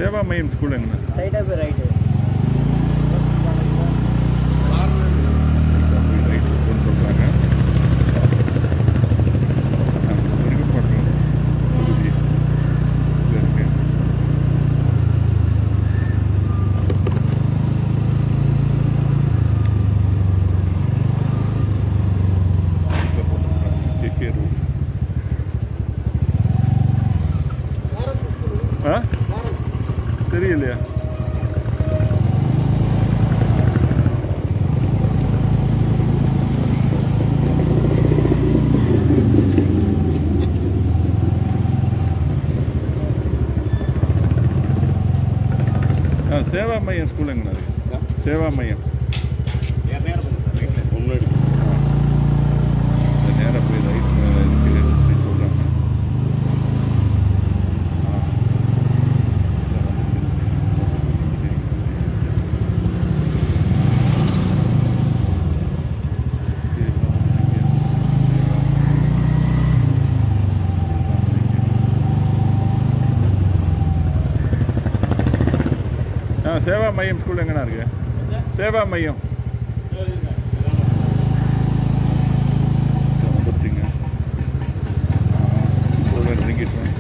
சேவா மையம் ஸ்கூல் எங்கண்ணா? ரைட்டாக போய் ரைட்டு ரைட் ஸ்கூல்னு சொல்கிறாங்க. விருகப்பாக்கம் பகுதி இருக்கு. K K road. தெரியலையா? சேவா மையம் ஸ்கூல் எங்கண்ணா இருக்கு? சேவா மையம் முன்னாடி நேராக போய் ரைட் இருக்கு அப்படின்னு சொல்கிறாங்க. சேவா மையம் ஸ்கூல் எங்கண்ணா இருக்கு? சேவா மையம் வந்துருச்சுங்க. ரிங்கிட்டு